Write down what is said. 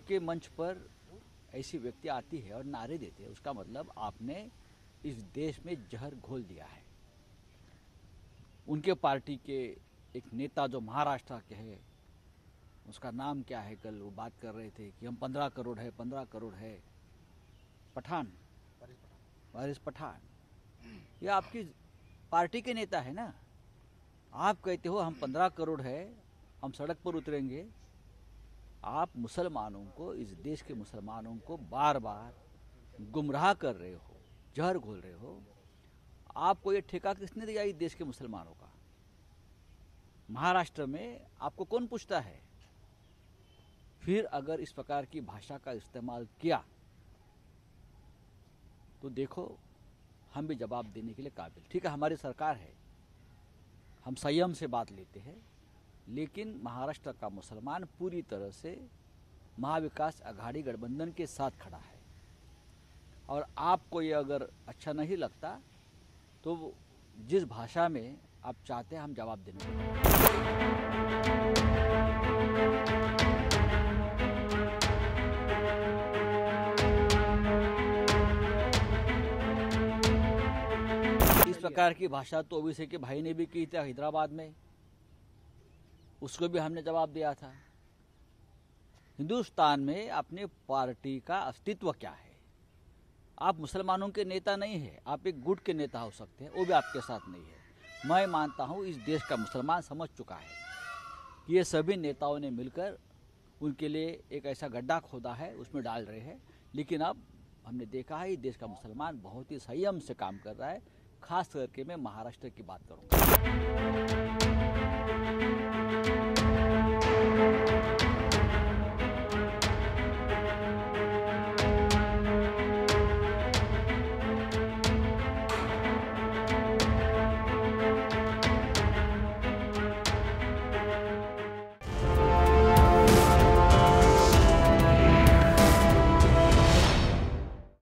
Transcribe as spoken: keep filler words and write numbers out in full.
आपके मंच पर ऐसी व्यक्ति आती है और नारे देते हैं, उसका मतलब आपने इस देश में जहर घोल दिया है। उनके पार्टी के एक नेता जो महाराष्ट्र के हैं, उसका नाम क्या है, कल वो बात कर रहे थे कि हम पंद्रह करोड़ है पंद्रह करोड़ है। पठान, वारिस पठान, ये आपकी पार्टी के नेता है ना। आप कहते हो हम पंद्रह करोड़ है, हम सड़क पर उतरेंगे। आप मुसलमानों को, इस देश के मुसलमानों को बार बार गुमराह कर रहे हो, जहर घोल रहे हो। आपको ये ठेका किसने दिया इस देश के मुसलमानों का? महाराष्ट्र में आपको कौन पूछता है? फिर अगर इस प्रकार की भाषा का इस्तेमाल किया तो देखो, हम भी जवाब देने के लिए काबिल। ठीक है, हमारी सरकार है, हम संयम से बात लेते हैं, लेकिन महाराष्ट्र का मुसलमान पूरी तरह से महाविकास आघाड़ी गठबंधन के साथ खड़ा है। और आपको ये अगर अच्छा नहीं लगता तो जिस भाषा में आप चाहते हैं हम जवाब देने को। इस प्रकार की भाषा तो ओबीसी के भाई ने भी की थी हैदराबाद में, उसको भी हमने जवाब दिया था। हिंदुस्तान में अपने पार्टी का अस्तित्व क्या है? आप मुसलमानों के नेता नहीं है, आप एक गुट के नेता हो सकते हैं, वो भी आपके साथ नहीं है। मैं मानता हूँ इस देश का मुसलमान समझ चुका है कि ये सभी नेताओं ने मिलकर उनके लिए एक ऐसा गड्ढा खोदा है, उसमें डाल रहे हैं। लेकिन अब हमने देखा है इस देश का मुसलमान बहुत ही संयम से काम कर रहा है। खास करके मैं महाराष्ट्र की बात करूँगा।